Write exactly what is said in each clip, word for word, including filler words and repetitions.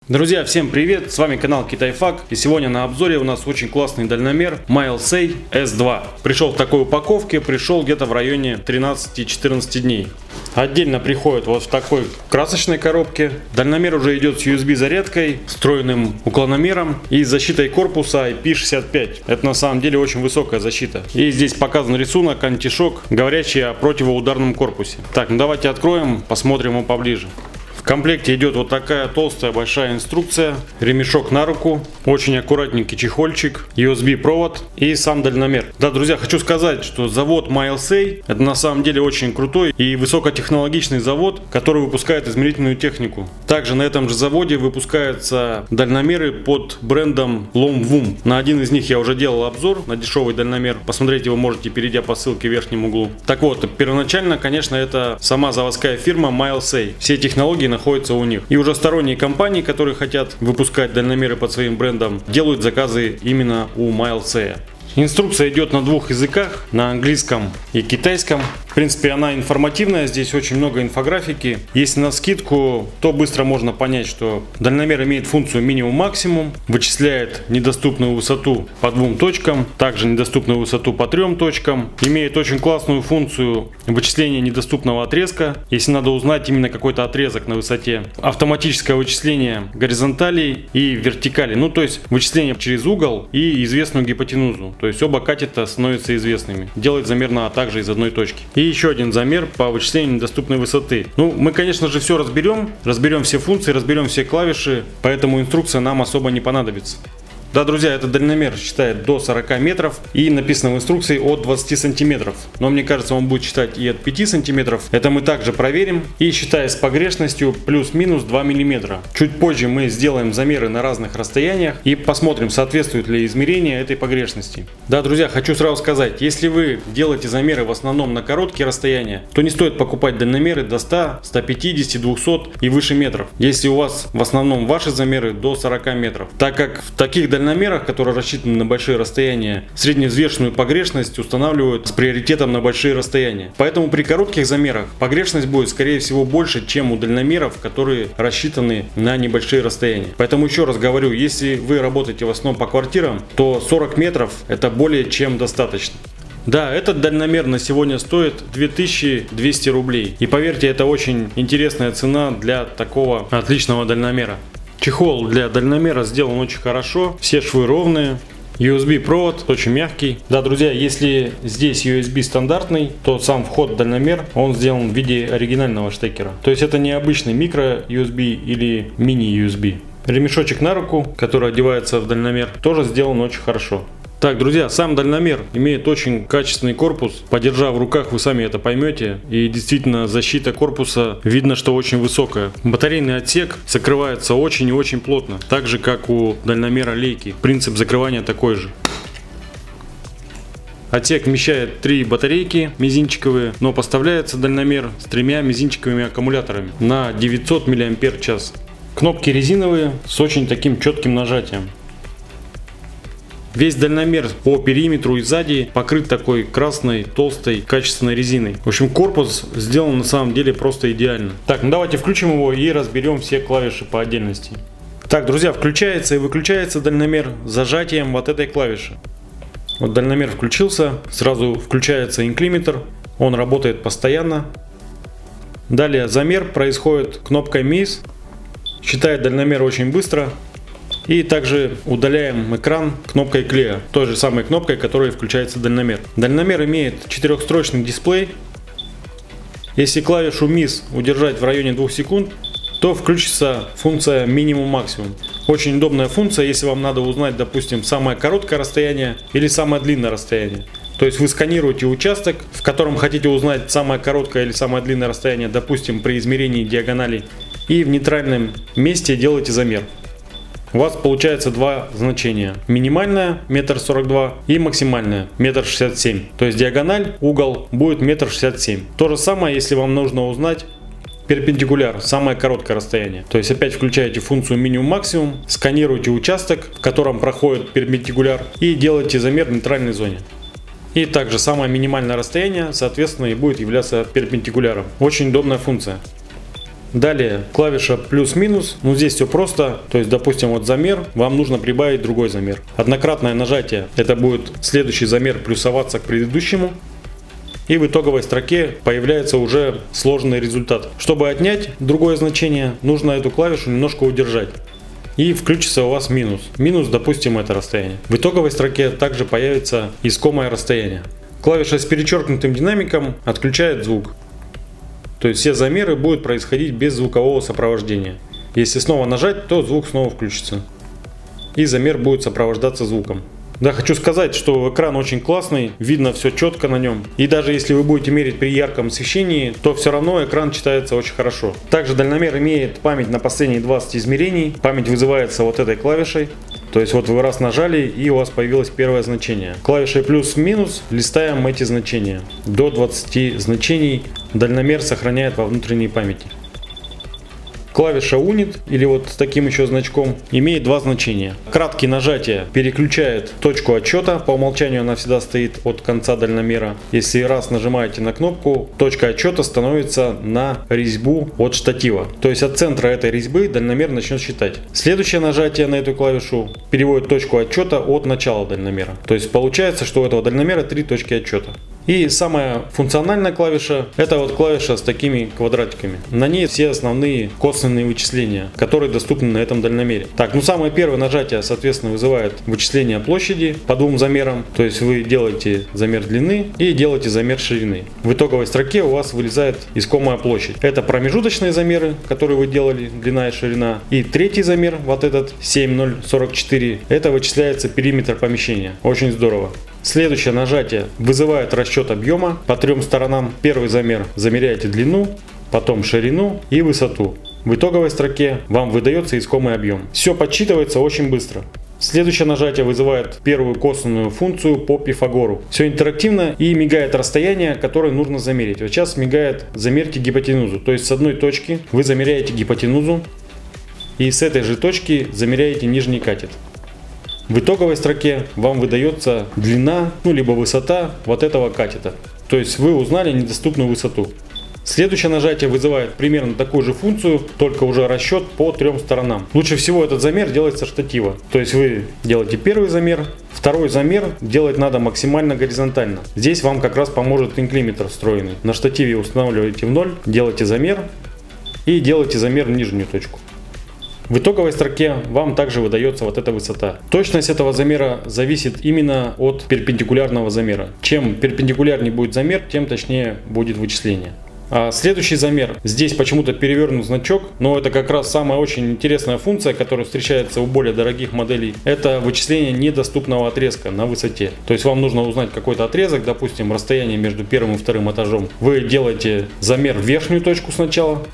Друзья, всем привет! С вами канал Китайфак, и сегодня на обзоре у нас очень классный дальномер Milesay эс два. Пришел в такой упаковке, пришел где-то в районе тринадцати-четырнадцати дней. Отдельно приходит вот в такой красочной коробке. Дальномер уже идет с ю эс би зарядкой, встроенным уклономером и защитой корпуса ай пи шестьдесят пять. Это на самом деле очень высокая защита. И здесь показан рисунок антишок, говорящий о противоударном корпусе. Так, ну давайте откроем, посмотрим его поближе. В комплекте идет вот такая толстая большая инструкция, ремешок на руку, очень аккуратненький чехольчик, ю эс би провод и сам дальномер. Да, друзья, хочу сказать, что завод Milesay это на самом деле очень крутой и высокотехнологичный завод, который выпускает измерительную технику. Также на этом же заводе выпускаются дальномеры под брендом Longwoom. На один из них я уже делал обзор на дешевый дальномер. Посмотреть его можете, перейдя по ссылке в верхнем углу. Так вот, первоначально, конечно, это сама заводская фирма Milesay. Все технологии находятся у них. И уже сторонние компании, которые хотят выпускать дальномеры под своим брендом, делают заказы именно у Milesay. Инструкция идет на двух языках, на английском и китайском. В принципе, она информативная, здесь очень много инфографики. Если на скидку, то быстро можно понять, что дальномер имеет функцию минимум-максимум, вычисляет недоступную высоту по двум точкам, также недоступную высоту по трем точкам, имеет очень классную функцию вычисления недоступного отрезка, если надо узнать именно какой-то отрезок на высоте, автоматическое вычисление горизонталей и вертикалей, ну то есть вычисление через угол и известную гипотенузу. То есть оба катета становятся известными. Делает замер на также из одной точки. И еще один замер по вычислению недоступной высоты. Ну, мы, конечно же, все разберем. Разберем все функции, разберем все клавиши. Поэтому инструкция нам особо не понадобится. Да, друзья, этот дальномер считает до сорока метров и написано в инструкции от двадцати сантиметров. Но мне кажется, он будет считать и от пяти сантиметров. Это мы также проверим. И считая с погрешностью плюс-минус два миллиметра. Чуть позже мы сделаем замеры на разных расстояниях и посмотрим, соответствует ли измерение этой погрешности. Да, друзья, хочу сразу сказать, если вы делаете замеры в основном на короткие расстояния, то не стоит покупать дальномеры до ста, ста пятидесяти, двухсот и выше метров. Если у вас в основном ваши замеры до сорока метров. Так как в таких дальномерах Дальномерах, которые рассчитаны на большие расстояния, средневзвешенную погрешность устанавливают с приоритетом на большие расстояния. Поэтому при коротких замерах погрешность будет скорее всего больше, чем у дальномеров, которые рассчитаны на небольшие расстояния. Поэтому еще раз говорю, если вы работаете в основном по квартирам, то сорок метров это более чем достаточно. Да, этот дальномер на сегодня стоит две тысячи двести рублей. И поверьте, это очень интересная цена для такого отличного дальномера. Чехол для дальномера сделан очень хорошо, все швы ровные, ю эс би провод очень мягкий. Да, друзья, если здесь ю эс би стандартный, то сам вход в дальномер, он сделан в виде оригинального штекера. То есть это не обычный микро ю эс би или мини ю эс би. Ремешочек на руку, который одевается в дальномер, тоже сделан очень хорошо. Так, друзья, сам дальномер имеет очень качественный корпус. Подержав в руках, вы сами это поймете. И действительно, защита корпуса видно, что очень высокая. Батарейный отсек закрывается очень и очень плотно. Так же, как у дальномера лейки. Принцип закрывания такой же. Отсек вмещает три батарейки мизинчиковые, но поставляется дальномер с тремя мизинчиковыми аккумуляторами на девятьсот миллиампер-час. Кнопки резиновые с очень таким четким нажатием. Весь дальномер по периметру и сзади покрыт такой красной, толстой, качественной резиной. В общем, корпус сделан на самом деле просто идеально. Так, ну давайте включим его и разберем все клавиши по отдельности. Так, друзья, включается и выключается дальномер зажатием вот этой клавиши. Вот дальномер включился, сразу включается инклиметр, он работает постоянно. Далее замер происходит кнопкой мисс, считает дальномер очень быстро. И также удаляем экран кнопкой клея, той же самой кнопкой, которой включается дальномер. Дальномер имеет четырехстрочный дисплей. Если клавишу мисс удержать в районе двух секунд, то включится функция минимум-максимум. Очень удобная функция, если вам надо узнать, допустим, самое короткое расстояние или самое длинное расстояние. То есть вы сканируете участок, в котором хотите узнать самое короткое или самое длинное расстояние, допустим, при измерении диагоналей, и в нейтральном месте делаете замер. У вас получается два значения. Минимальная метр сорок два и максимальная метр шестьдесят семь. То есть диагональ, угол будет метр шестьдесят семь. То же самое, если вам нужно узнать перпендикуляр, самое короткое расстояние. То есть опять включаете функцию минимум-максимум, сканируете участок, в котором проходит перпендикуляр, и делаете замер в нейтральной зоне. И также самое минимальное расстояние, соответственно, и будет являться перпендикуляром. Очень удобная функция. Далее клавиша плюс-минус. Ну здесь все просто. То есть, допустим, вот замер, вам нужно прибавить другой замер. Однократное нажатие, это будет следующий замер плюсоваться к предыдущему. И в итоговой строке появляется уже сложный результат. Чтобы отнять другое значение, нужно эту клавишу немножко удержать. И включится у вас минус. Минус, допустим, это расстояние. В итоговой строке также появится искомое расстояние. Клавиша с перечеркнутым динамиком отключает звук. То есть все замеры будут происходить без звукового сопровождения. Если снова нажать, то звук снова включится. И замер будет сопровождаться звуком. Да, хочу сказать, что экран очень классный, видно все четко на нем. И даже если вы будете мерить при ярком освещении, то все равно экран читается очень хорошо. Также дальномер имеет память на последние двадцать измерений. Память вызывается вот этой клавишей. То есть вот вы раз нажали, и у вас появилось первое значение. Клавишей плюс-минус листаем эти значения. До двадцати значений дальномер сохраняет во внутренней памяти. Клавиша Unit, или вот с таким еще значком, имеет два значения. Краткие нажатия переключает точку отсчета, по умолчанию она всегда стоит от конца дальномера. Если раз нажимаете на кнопку, точка отсчета становится на резьбу от штатива. То есть от центра этой резьбы дальномер начнет считать. Следующее нажатие на эту клавишу переводит точку отсчета от начала дальномера. То есть получается, что у этого дальномера три точки отсчета. И самая функциональная клавиша, это вот клавиша с такими квадратиками. На ней все основные косвенные вычисления, которые доступны на этом дальномере. Так, ну самое первое нажатие, соответственно, вызывает вычисление площади по двум замерам. То есть вы делаете замер длины и делаете замер ширины. В итоговой строке у вас вылезает искомая площадь. Это промежуточные замеры, которые вы делали, длина и ширина. И третий замер, вот этот семь тысяч сорок четыре, это вычисляется периметр помещения. Очень здорово. Следующее нажатие вызывает расчет объема по трем сторонам. Первый замер замеряете длину, потом ширину и высоту. В итоговой строке вам выдается искомый объем. Все подсчитывается очень быстро. Следующее нажатие вызывает первую косвенную функцию по Пифагору. Все интерактивно и мигает расстояние, которое нужно замерить. Вот сейчас мигает «Замерьте гипотенузу». То есть с одной точки вы замеряете гипотенузу и с этой же точки замеряете нижний катет. В итоговой строке вам выдается длина, ну либо высота вот этого катета. То есть вы узнали недоступную высоту. Следующее нажатие вызывает примерно такую же функцию, только уже расчет по трем сторонам. Лучше всего этот замер делать со штатива. То есть вы делаете первый замер, второй замер делать надо максимально горизонтально. Здесь вам как раз поможет инклиметр встроенный. На штативе устанавливаете в ноль, делаете замер и делаете замер в нижнюю точку. В итоговой строке вам также выдается вот эта высота. Точность этого замера зависит именно от перпендикулярного замера. Чем перпендикулярнее будет замер, тем точнее будет вычисление. А следующий замер. Здесь почему-то перевернут значок, но это как раз самая очень интересная функция, которая встречается у более дорогих моделей. Это вычисление недоступного отрезка на высоте. То есть вам нужно узнать какой-то отрезок, допустим, расстояние между первым и вторым этажом. Вы делаете замер в верхнюю точку сначала.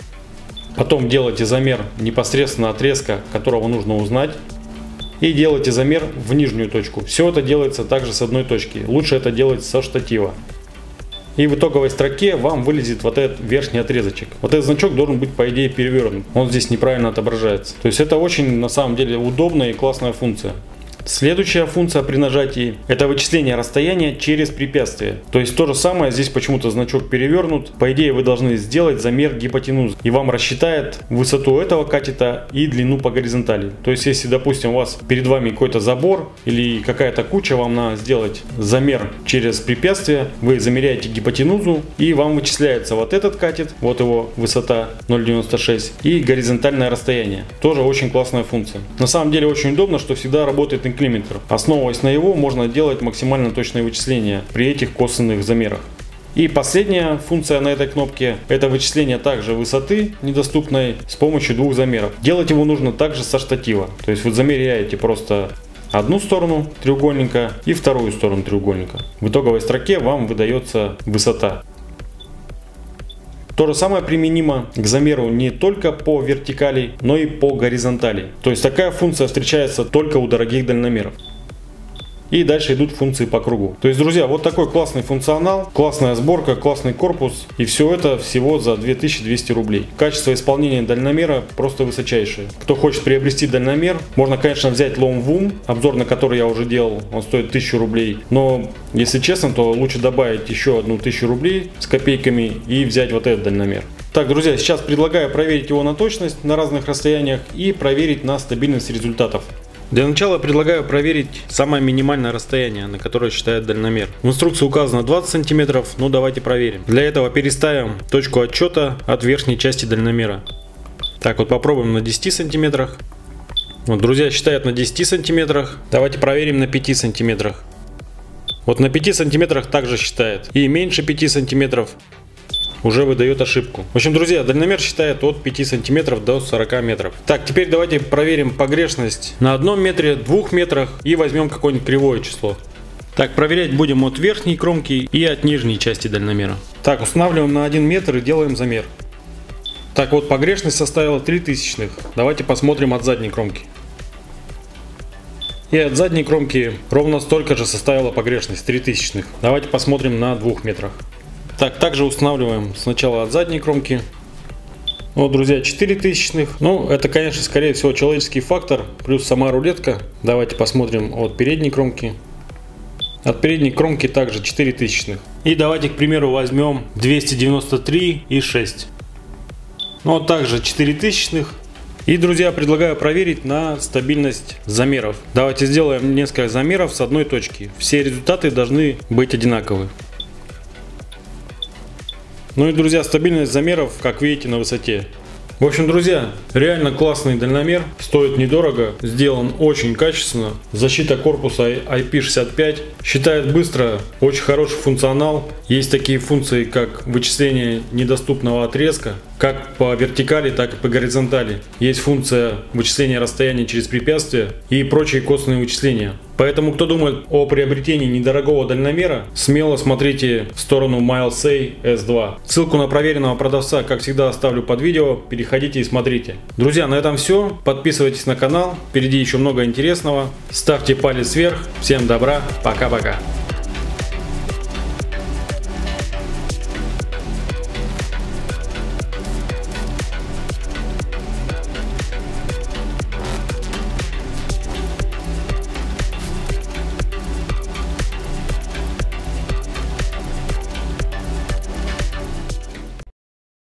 Потом делаете замер непосредственно отрезка, которого нужно узнать. И делаете замер в нижнюю точку. Все это делается также с одной точки. Лучше это делать со штатива. И в итоговой строке вам вылезет вот этот верхний отрезочек. Вот этот значок должен быть по идее перевернут. Он здесь неправильно отображается. То есть это очень на самом деле удобная и классная функция. Следующая функция при нажатии – это вычисление расстояния через препятствие. То есть то же самое, здесь почему-то значок перевернут. По идее вы должны сделать замер гипотенузы. И вам рассчитает высоту этого катета и длину по горизонтали. То есть если, допустим, у вас перед вами какой-то забор или какая-то куча, вам надо сделать замер через препятствие. Вы замеряете гипотенузу и вам вычисляется вот этот катет, вот его высота ноль целых девяносто шесть и горизонтальное расстояние. Тоже очень классная функция. На самом деле очень удобно, что всегда работает инклиметр. Основываясь на его, можно делать максимально точные вычисления при этих косвенных замерах. И последняя функция на этой кнопке – это вычисление также высоты недоступной с помощью двух замеров. Делать его нужно также со штатива. То есть вы замеряете просто одну сторону треугольника и вторую сторону треугольника. В итоговой строке вам выдается высота. То же самое применимо к замеру не только по вертикали, но и по горизонтали. То есть такая функция встречается только у дорогих дальномеров. И дальше идут функции по кругу. То есть, друзья, вот такой классный функционал, классная сборка, классный корпус. И все это всего за две тысячи двести рублей. Качество исполнения дальномера просто высочайшее. Кто хочет приобрести дальномер, можно, конечно, взять Longvoom, обзор на который я уже делал, он стоит тысячу рублей. Но, если честно, то лучше добавить еще одну тысячу рублей с копейками и взять вот этот дальномер. Так, друзья, сейчас предлагаю проверить его на точность на разных расстояниях и проверить на стабильность результатов. Для начала предлагаю проверить самое минимальное расстояние, на которое считает дальномер. В инструкции указано двадцать сантиметров, но давайте проверим. Для этого переставим точку отсчета от верхней части дальномера. Так, вот попробуем на десяти сантиметрах. Вот, друзья, считают на десяти сантиметрах. Давайте проверим на пяти сантиметрах. Вот на пяти сантиметрах также считает. И меньше пяти сантиметров уже выдает ошибку. В общем, друзья, дальномер считает от пяти сантиметров до сорока метров. Так, теперь давайте проверим погрешность на одном метре, двух метрах и возьмем какое-нибудь кривое число. Так, проверять будем от верхней кромки и от нижней части дальномера. Так, устанавливаем на один метр и делаем замер. Так, вот погрешность составила три тысячных. Давайте посмотрим от задней кромки. И от задней кромки ровно столько же составила погрешность, три тысячных. Давайте посмотрим на двух метрах. Так, также устанавливаем сначала от задней кромки. Вот, друзья, четыре тысячных. Ну, это, конечно, скорее всего человеческий фактор, плюс сама рулетка. Давайте посмотрим от передней кромки. От передней кромки также четыре тысячных. И давайте, к примеру, возьмем двести девяносто три и шесть. Ну, вот также четыре тысячных. И, друзья, предлагаю проверить на стабильность замеров. Давайте сделаем несколько замеров с одной точки. Все результаты должны быть одинаковы. Ну и, друзья, стабильность замеров, как видите, на высоте. В общем, друзья, реально классный дальномер, стоит недорого, сделан очень качественно. Защита корпуса ай пи шестьдесят пять, считает быстро, очень хороший функционал. Есть такие функции, как вычисление недоступного отрезка, как по вертикали, так и по горизонтали. Есть функция вычисления расстояния через препятствия и прочие косвенные вычисления. Поэтому, кто думает о приобретении недорогого дальномера, смело смотрите в сторону Milesay эс два. Ссылку на проверенного продавца, как всегда, оставлю под видео. Переходите и смотрите. Друзья, на этом все. Подписывайтесь на канал. Впереди еще много интересного. Ставьте палец вверх. Всем добра. Пока-пока.